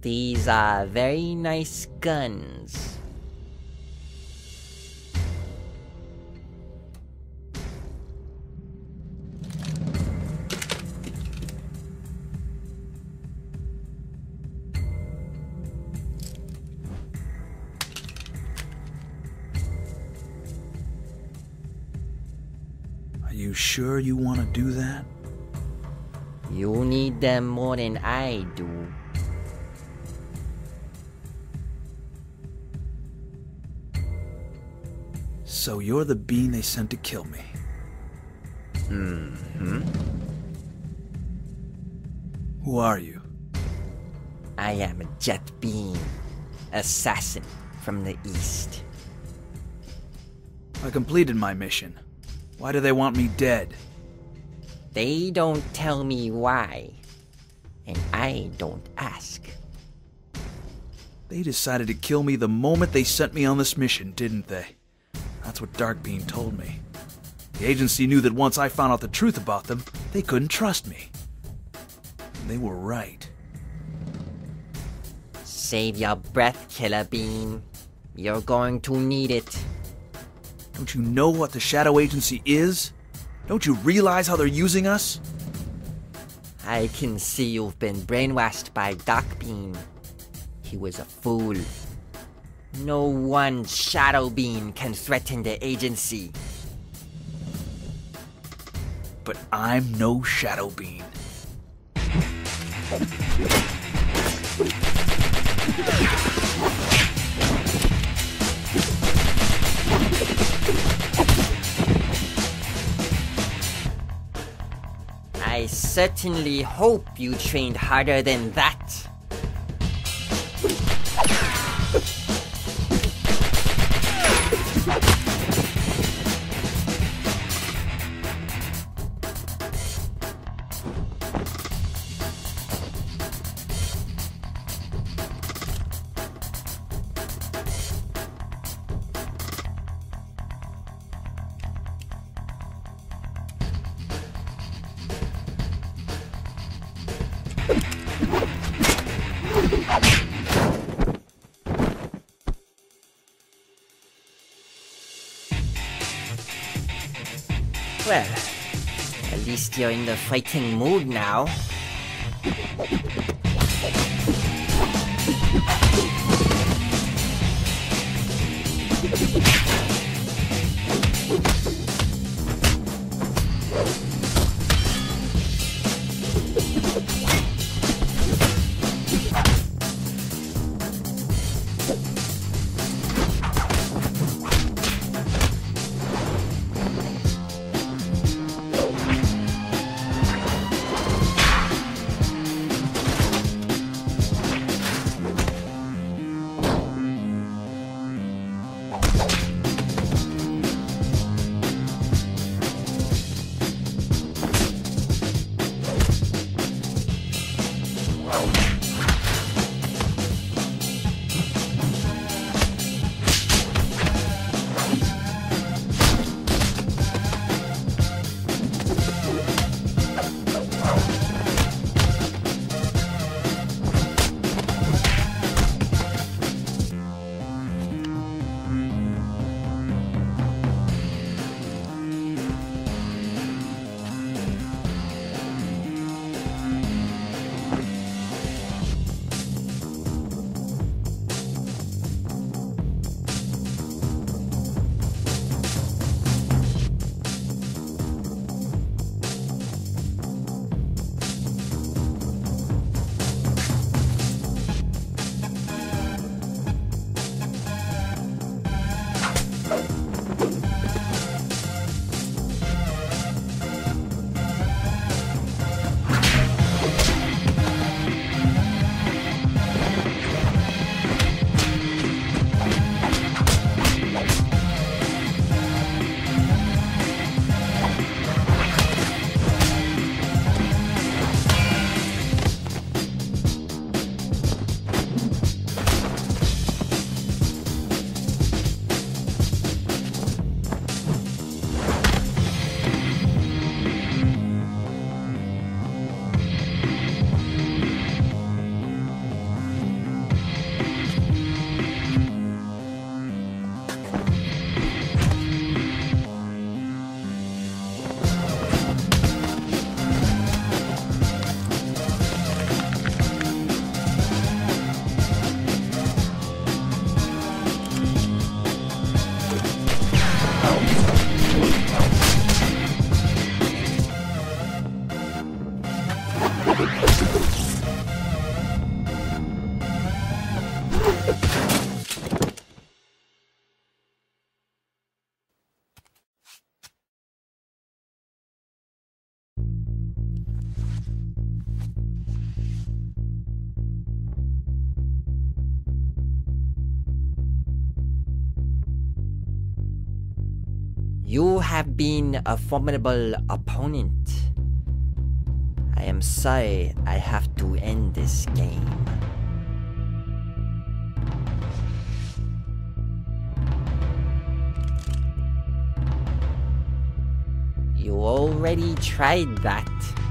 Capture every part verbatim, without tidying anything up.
These are very nice guns. Are you sure you want to do that? You need them more than I do. So you're the being they sent to kill me. Mm-hmm. Who are you? I am a Jet Beam, assassin from the East. I completed my mission. Why do they want me dead? They don't tell me why, and I don't ask. They decided to kill me the moment they sent me on this mission, didn't they? That's what Darkbeam told me. The agency knew that once I found out the truth about them, they couldn't trust me. And they were right. Save your breath, Killer Beam. You're going to need it. Don't you know what the Shadow Agency is? Don't you realize how they're using us? I can see you've been brainwashed by Darkbeam. He was a fool. No one Shadow Beam can threaten the agency. But I'm no Shadow Beam. I certainly hope you trained harder than that. Well, at least you're in the fighting mood now. You have been a formidable opponent. I am sorry I have to end this game. You already tried that.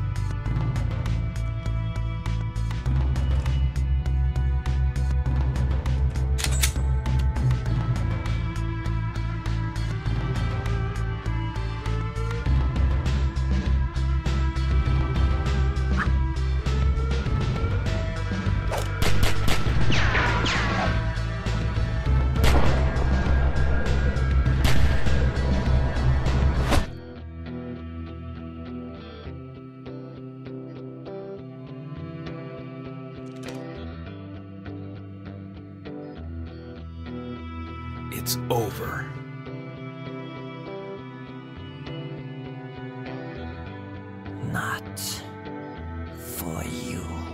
It's over. Not for you.